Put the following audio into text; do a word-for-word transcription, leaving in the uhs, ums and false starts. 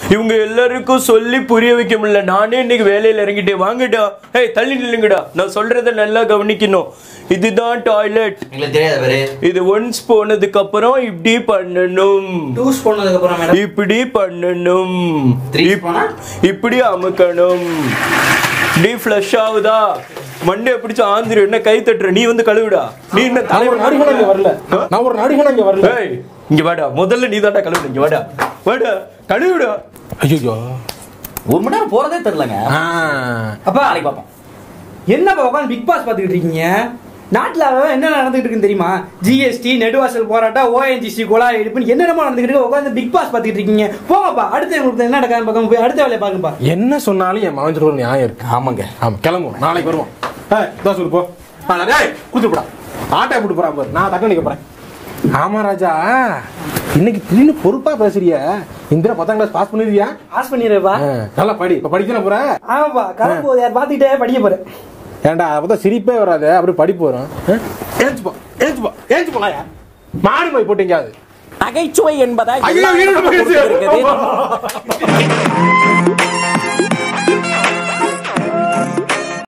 இவங்க எல்லாருக்கும் சொல்லி புரிய வைக்க முடியல. நானே இன்னைக்கு வேலையில இறங்கிட்டேன். வாங்கடா, ஏய் தள்ளி நில்லுங்கடா, நான் சொல்றத நல்லா கவனிக்கணும். இதுதான் டாய்லெட். இது ஒன்ஸ் போனதுக்கு அப்புறம் இப்படி பண்ணணும், டூஸ் போனதுக்கு அப்புறம் இப்படி பண்ணணும், இப்படி அமுக்கணும். நீ ஃப்ளஷ் ஆகுதா, மண்டே பிடிச்சு ஆந்திரு என்ன கை தட்டுற, நீ வந்து கழுவுடா. நீ என்ன தலைவர் வரல, நான் ஒரு நடிகனா இங்க வரல. இங்க வாடா, முதல்ல நீ தாண்டா கழுவுட. இங்க வாடா, வாடா கழுவுடா. ஐயோ ஒரு மணி நேரம் போறதே தெரியலங்க. அப்பா நாளைக்கு பாப்போம். என்னப்பா உட்காந்து பிக் பாஸ் பாத்துக்கிட்டு இருக்கீங்க? நாட்டுல என்ன நடந்துகிட்டு இருக்குன்னு தெரியுமா? ஜிஎஸ்டி, நெடுவாசல் போராட்டம், ஓஎன்ஜிசி குழாய் எடுப்புன்னு என்னென்னமோ நடந்துகிட்டு இருக்கு. உட்காந்து பிக் பாஸ் பாத்துக்கிட்டு இருக்கீங்க. போங்கப்பா, அடுத்த உங்களுக்கு என்ன நடக்காம பார்க்க போய் அடுத்த வேலையை பாருங்கப்பா. என்ன சொன்னாலும் என் மகன் சொல்ற நியாயம் இருக்கு. ஆமாங்க, ஆமா கிளம்புவோம், நாளைக்கு வருவோம். தோசை சொல்லு போ, குடுத்துப்படா. ஆட்டை போட்டு போறான் பாரு, நான் தக்க நிக்க போறேன். ஆமா ராஜா, இன்னைக்கு திடீர்னு பொறுப்பா பேசுறிய. இந்திரா பத்தாம் கிளாஸ் பாஸ் பண்ணிருவியா? பாஸ் பண்ணிடுறப்பா. நல்லா படி. இப்ப படிக்கணும் போற? ஆமாப்பா, கிளம்பு போது யார் பாத்துக்கிட்டே படிக்க போறேன். ஏன்டா அப்பதான் சிரிப்பே வராது, அப்படி படிப்பு வரும். ஏஞ்சு போ, ஏஞ்சு போ, ஏஞ்சு போயா. மாடி போய் போட்டீங்க. அது நகைச்சுவை என்பதா?